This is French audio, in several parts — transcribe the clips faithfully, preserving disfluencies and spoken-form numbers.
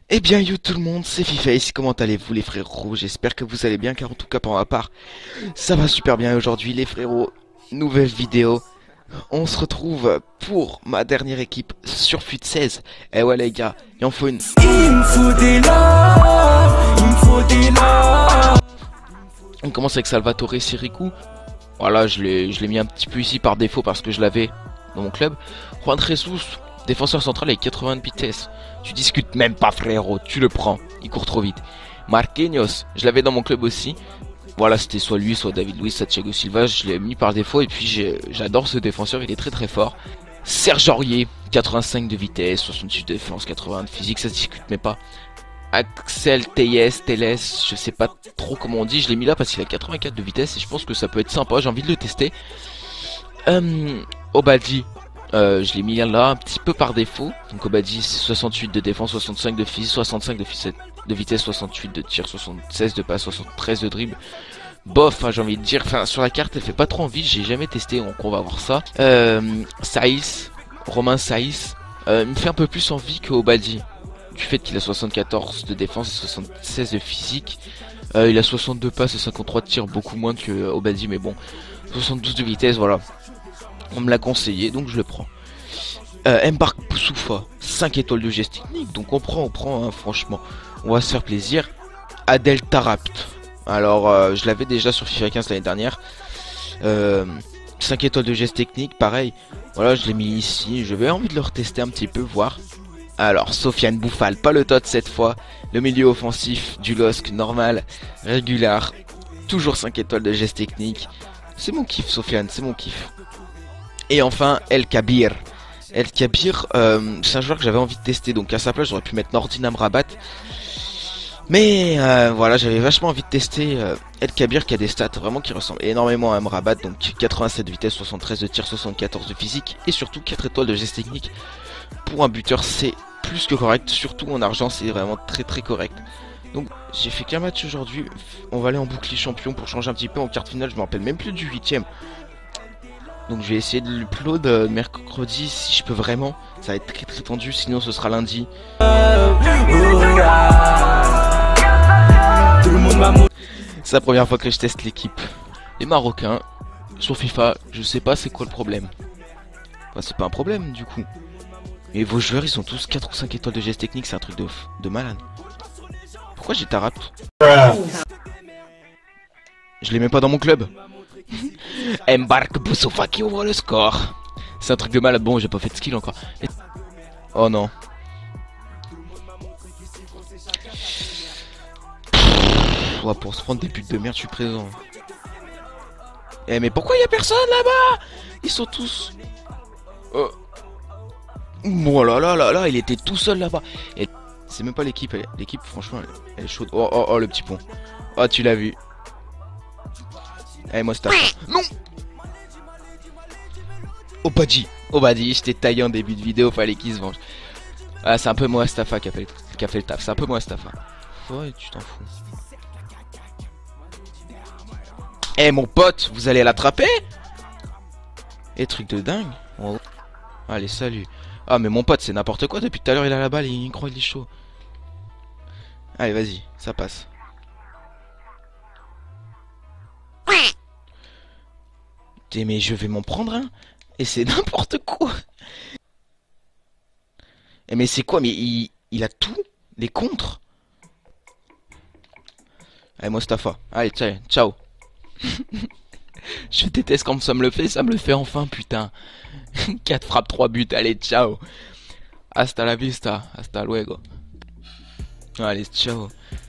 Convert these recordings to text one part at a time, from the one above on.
Eh bien yo tout le monde, c'est Fiface, comment allez-vous les frérots? J'espère que vous allez bien car en tout cas pour ma part, ça va super bien aujourd'hui les frérots. Nouvelle vidéo, on se retrouve pour ma dernière équipe sur F U T seize. Eh ouais les gars, il en faut une. Il me faut des larmes, il me faut des larmes. On commence avec Salvatore Sirigu. Voilà, je l'ai je l'ai mis un petit peu ici par défaut parce que je l'avais dans mon club. Juan Jesus, défenseur central avec quatre-vingts de vitesse. Tu discutes même pas frérot, tu le prends, il court trop vite. Marquinhos, je l'avais dans mon club aussi. Voilà, c'était soit lui, soit David Luiz, soit Thiago Silva, je l'ai mis par défaut et puis j'adore ce défenseur, il est très très fort. Serge Aurier, quatre-vingt-cinq de vitesse, soixante-huit de défense, quatre-vingts de physique, ça se discute mais pas. Axel Telles, Telles, je sais pas trop comment on dit, je l'ai mis là parce qu'il a quatre-vingt-quatre de vitesse et je pense que ça peut être sympa, j'ai envie de le tester. Euh, Obadi, euh, je l'ai mis là un petit peu par défaut. Donc Obadi c'est soixante-huit de défense, soixante-cinq de physique, soixante-cinq de, de vitesse, soixante-huit de tir, soixante-seize de passe, soixante-treize de dribble. Bof, hein, j'ai envie de dire, enfin sur la carte elle fait pas trop envie, j'ai jamais testé, donc on va voir ça. Euh, Saïs, Romain Saïs, euh, il me fait un peu plus envie que Obadi. Du fait qu'il a soixante-quatorze de défense et soixante-seize de physique. Euh, il a soixante-deux passes et cinquante-trois de tir, beaucoup moins que Obadi, mais bon. soixante-douze de vitesse, voilà. On me l'a conseillé, donc je le prends. Euh, Mbark Boussoufa, cinq étoiles de geste technique, donc on prend, on prend, hein, franchement. On va se faire plaisir. Adel Tarapt. Alors, euh, je l'avais déjà sur FIFA quinze l'année dernière. Euh, cinq étoiles de geste technique, pareil. Voilà, je l'ai mis ici. Je vais envie de le retester un petit peu, voir. Alors, Sofiane Bouffal, pas le tot cette fois. Le milieu offensif du L O S C, normal, régular. Toujours cinq étoiles de geste technique. C'est mon kiff, Sofiane, c'est mon kiff. Et enfin, El Kabir. El Kabir, euh, c'est un joueur que j'avais envie de tester. Donc à sa place, j'aurais pu mettre Nordin Amrabat. Mais euh, voilà, j'avais vachement envie de tester euh, El Kabir qui a des stats vraiment qui ressemblent énormément à Amrabat. Donc quatre-vingt-sept de vitesse, soixante-treize de tir, soixante-quatorze de physique. Et surtout quatre étoiles de geste technique. Pour un buteur, c'est plus que correct. Surtout en argent, c'est vraiment très très correct. Donc j'ai fait qu'un match aujourd'hui. On va aller en bouclier champion pour changer un petit peu. En quart finale, je me rappelle même plus du huitième. Donc je vais essayer de l'upload euh, mercredi si je peux vraiment. Ça va être très très tendu, sinon ce sera lundi. C'est la première fois que je teste l'équipe. Les Marocains, sur FIFA, je sais pas c'est quoi le problème. Enfin, c'est pas un problème du coup. Mais vos joueurs ils ont tous quatre ou cinq étoiles de geste technique, c'est un truc de, de malade. Pourquoi j'ai Tarap? Je les mets pas dans mon club. Mbark Boussoufa qui ouvre le score. C'est un truc de malade. Bon, j'ai pas fait de skill encore. Et... Oh non. Pff, ouais, pour se prendre des buts de merde, je suis présent. Eh, mais pourquoi y a personne là-bas? Ils sont tous. Oh. Oh là là là là, il était tout seul là-bas. Et c'est même pas l'équipe. L'équipe, franchement, elle, elle est chaude. Oh oh oh, le petit pont. Oh, tu l'as vu. Allez, moi, c'est non. Obadi, Obadi, je t'ai taillé en début de vidéo, fallait qu'il se venge. Ah, c'est un peu moi, Stafa, qui a fait, qui a fait le taf. C'est un peu moi, Stafa. Ouais, tu t'en fous. Eh, mon pote, vous allez l'attraper? Et truc de dingue. Oh. Allez, salut. Ah, mais mon pote, c'est n'importe quoi. Depuis tout à l'heure, il a la balle, il croit qu'il est chaud. Allez, vas-y, ça passe. Mais je vais m'en prendre un. Et c'est n'importe quoi. Et mais c'est quoi? Mais il, il a tout. Les contres. Allez, Mostafa. Allez, tiens, ciao. Je déteste quand ça me le fait. Ça me le fait enfin, putain. quatre frappes, trois buts. Allez, ciao. Hasta la vista. Hasta luego. Allez, ciao.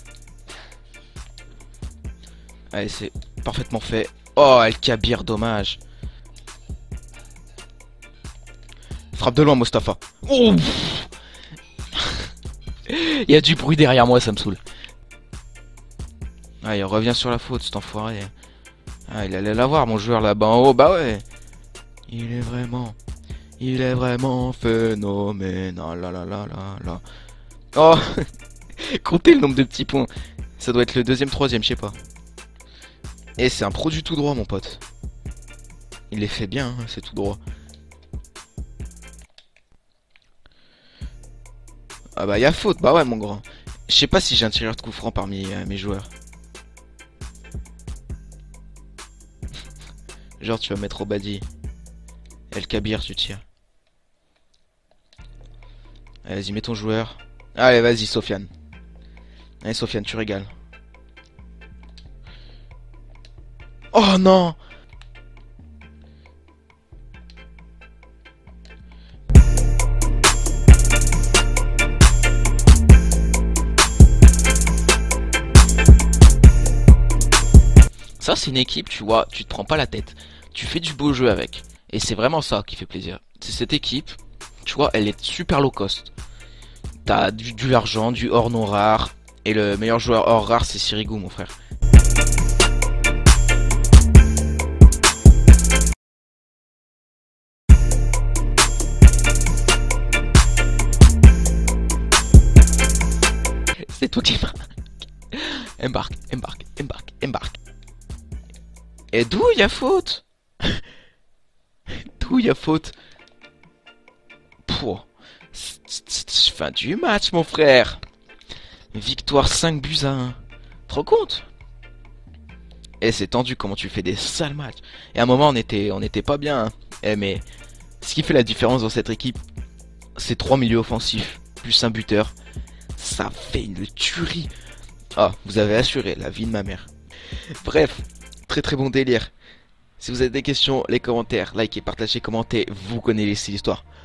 Allez, c'est parfaitement fait. Oh, El Kabir, dommage. Frappe de loin, Mostafa. Oh. Il y a du bruit derrière moi, ça me saoule. Ah, il revient sur la faute, cet enfoiré. Ah, il allait l'avoir, mon joueur là-bas en haut. Bah ouais. Il est vraiment... Il est vraiment phénoménal. Là, là, là, là, là. Oh. Comptez le nombre de petits points. Ça doit être le deuxième, troisième, je sais pas. Et c'est un pro du tout droit, mon pote. Il les fait bien, hein, c'est tout droit. Ah bah, y a faute. Bah ouais, mon grand. Je sais pas si j'ai un tireur de coup franc parmi euh, mes joueurs. Genre, tu vas mettre Obadi. El Kabir, tu tires. Allez, vas-y, mets ton joueur. Allez, vas-y, Sofiane. Allez, Sofiane, tu régales. Oh non! Ça, c'est une équipe, tu vois, tu te prends pas la tête. Tu fais du beau jeu avec. Et c'est vraiment ça qui fait plaisir. C'est cette équipe, tu vois, elle est super low cost. T'as du, du argent, du or non rare. Et le meilleur joueur or rare, c'est Sirigu, mon frère. C'est toi qui marque. Embarque, embarque, embarque, embarque. Et d'où y a faute? D'où y a faute? Pouh. Fin du match, mon frère. Victoire cinq buts à un. Te rends compte? Eh, c'est tendu comment tu fais des sales matchs. Et à un moment, on était, on était pas bien. Hein. Eh, mais ce qui fait la différence dans cette équipe, c'est trois milieux offensifs plus un buteur. Ça fait une tuerie. Ah, vous avez assuré la vie de ma mère. Bref, très très bon délire. Si vous avez des questions, les commentaires, likez, partagez, commentez, vous connaissez l'histoire.